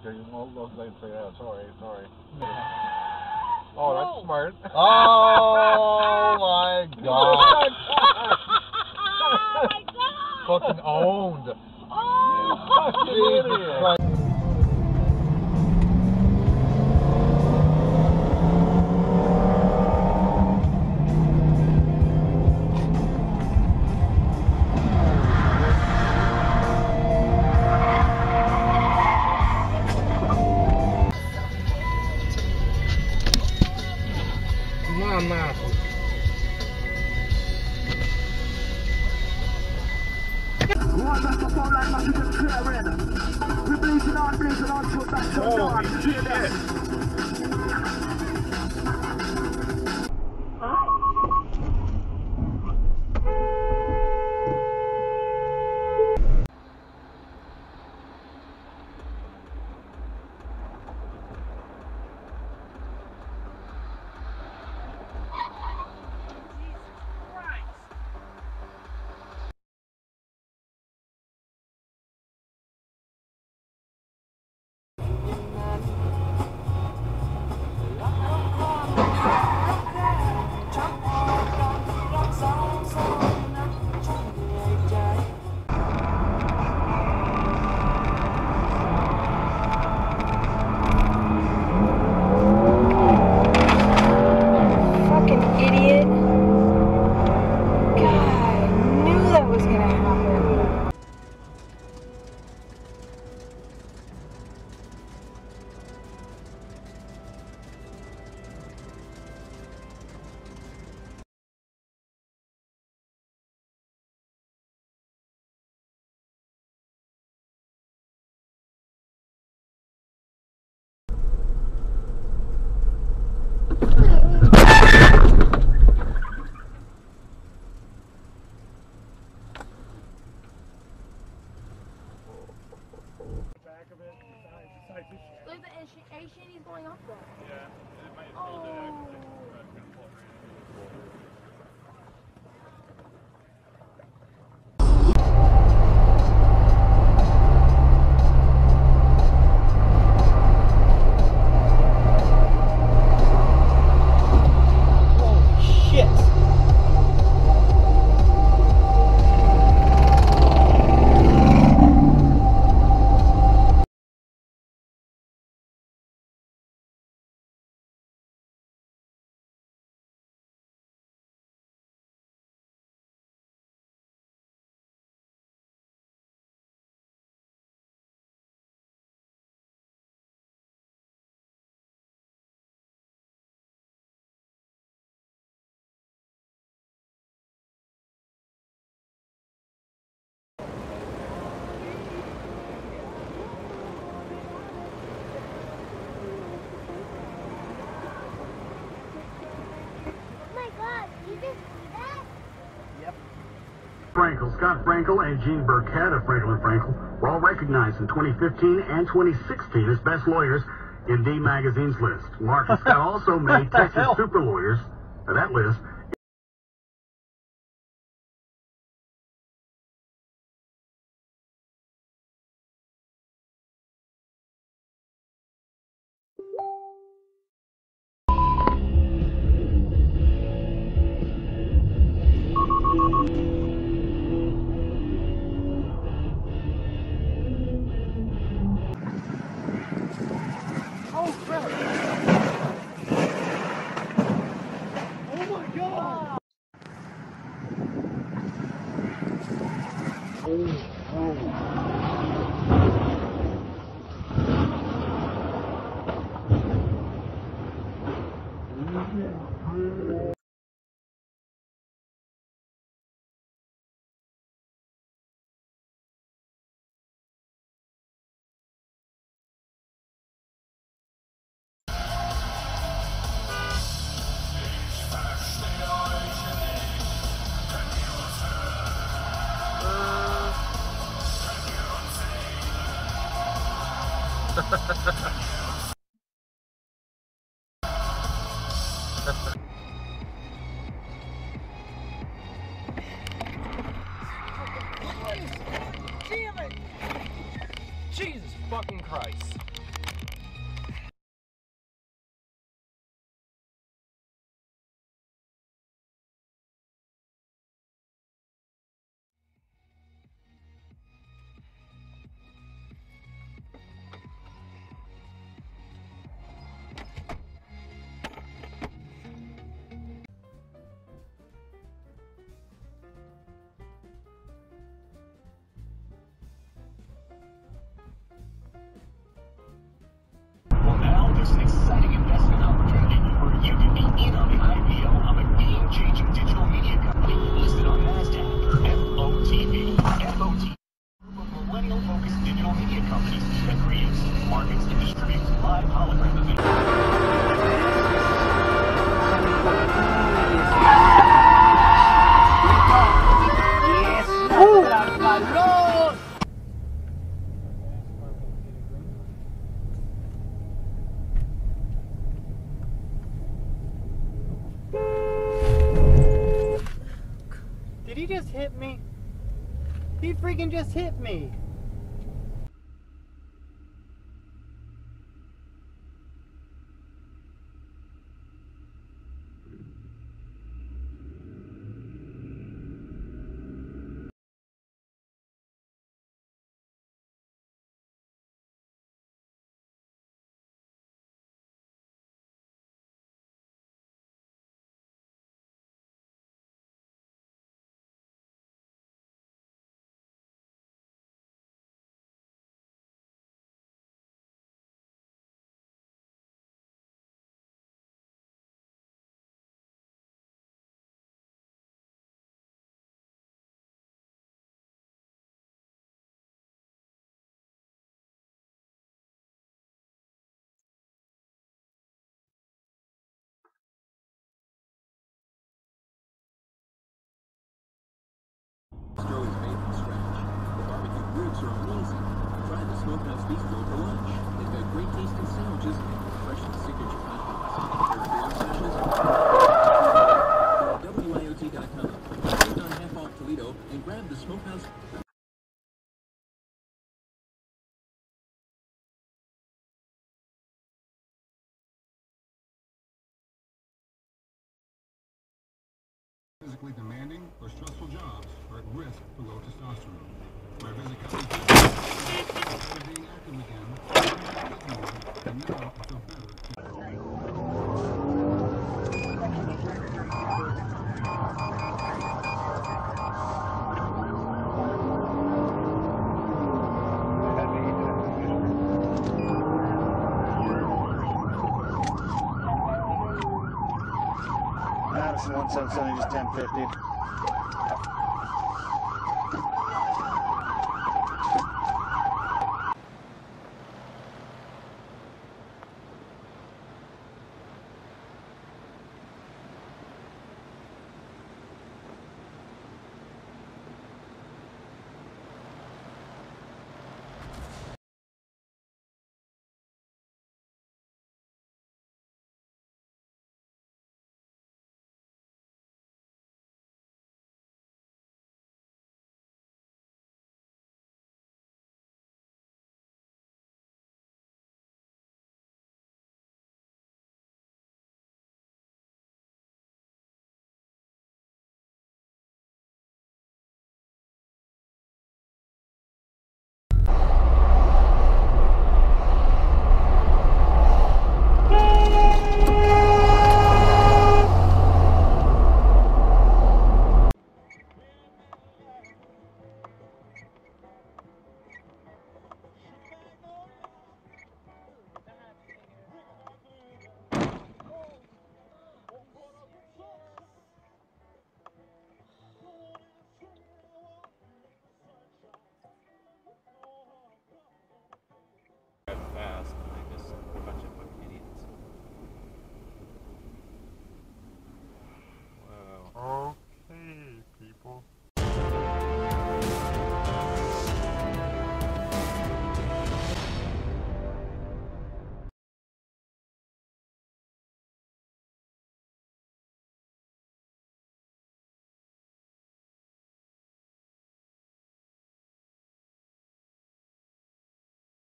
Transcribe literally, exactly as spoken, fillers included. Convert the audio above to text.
because you won't look like say that. Sorry, sorry. Oh, that's smart. Oh my god. Oh my god. Fucking owned. Oh. Jesus Christ. Holy shit! Look at the A shitty's going up there. Yeah, it might Oh. Frankel, Scott Frankel, and Gene Burkett of Frankel and Frankel were all recognized in twenty fifteen and twenty sixteen as best lawyers in D Magazine's list. Mark and Scott also made Texas Super Lawyers of that list. Oh crap! Oh my god! Oh, oh. Damn it! Jesus fucking Christ. just hit me. He freaking just hit me. Bistro is made from scratch. The barbecue ribs are amazing. Try the Smokehouse Bistro for lunch. They've got great tasting sandwiches, fresh and signature hot dogs, their specials. W I O T dot com. Click on Half Off Toledo and grab the Smokehouse. Physically demanding or stressful jobs are at risk for low testosterone. My physicality started being active again, and now I feel better. Madison one seven seven, just ten fifty.